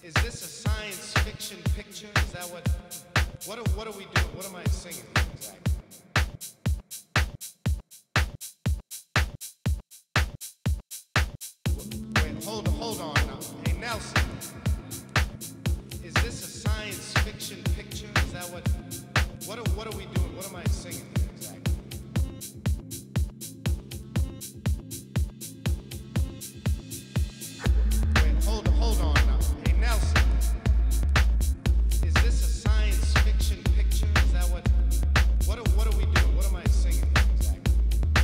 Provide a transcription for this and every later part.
Is this a science fiction picture? Is that what are we doing? What am I singing exactly? Wait, hold on now. Hey Nelson, is this a science fiction picture? Is that what are we doing? What am I singing exactly? Wait, hold on now. Hey Nelson, is this a science fiction picture? Is that what are we doing? What am I singing exactly?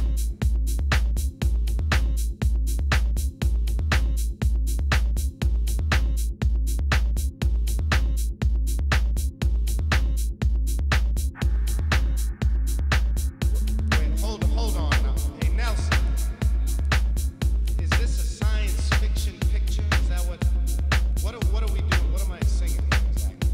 Wait, hold on now. Hey Nelson, is this a science fiction picture? Is that what are we doing? What am I singing exactly?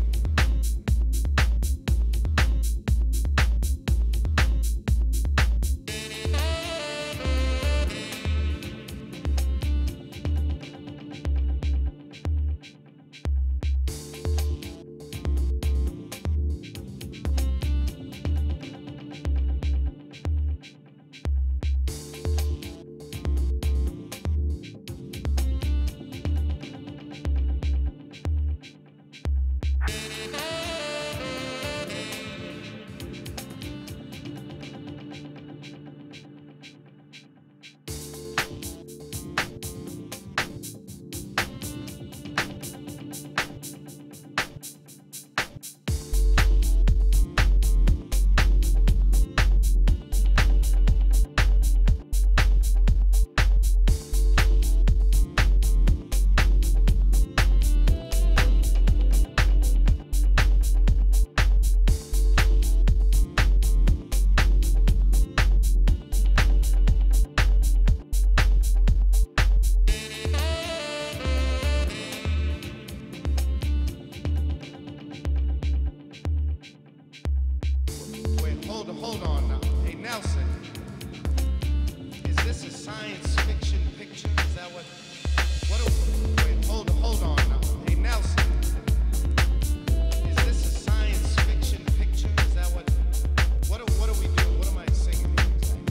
Wait, hold on now. Hey Nelson, is this a science fiction picture? Is that wait, hold on now. Hey Nelson, is this a science fiction picture? Is that what are we doing? What am I singing exactly?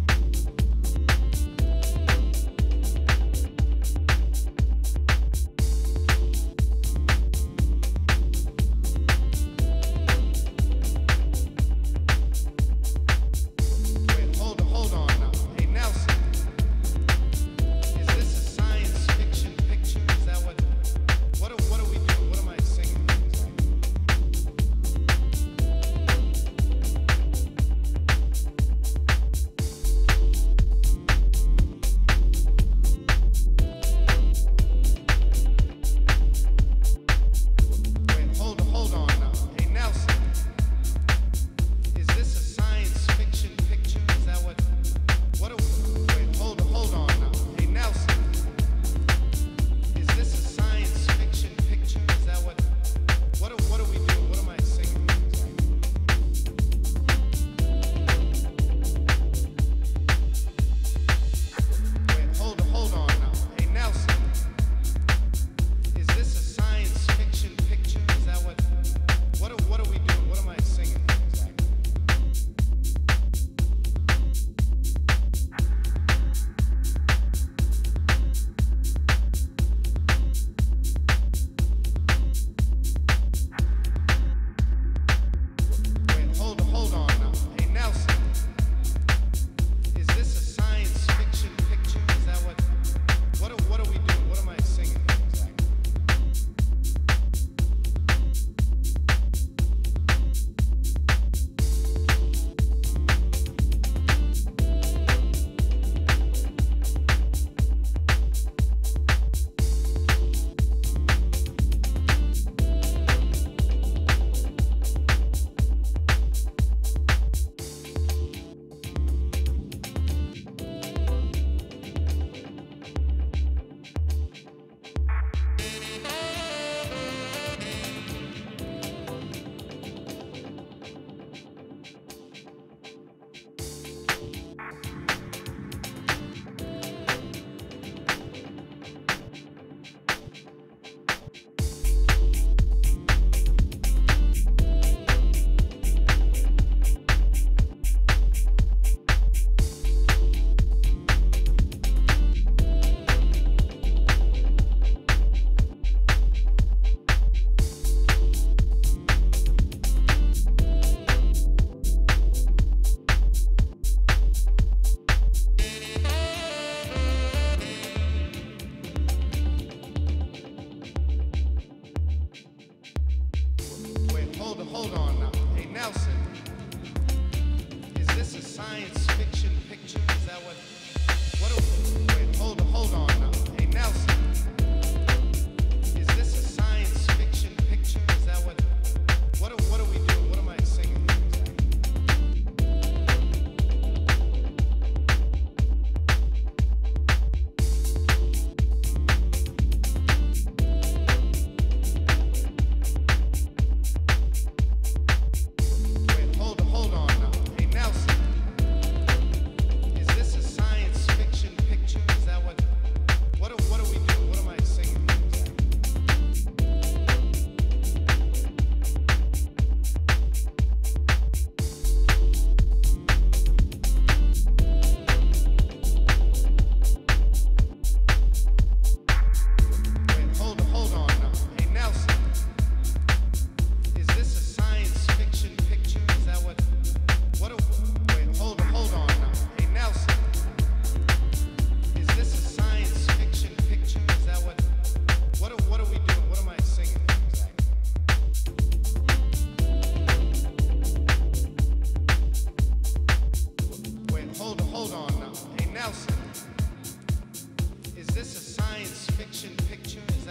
Wait, hold on now. Hey Nelson, is this a science fiction picture?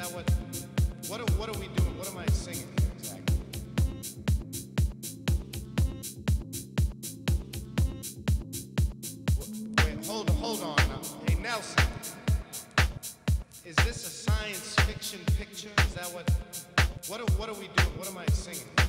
that what are we doing? What am I singing here exactly? Wait, hold on now. Hey, Nelson, is this a science fiction picture? Is that what are we doing? What am I singing?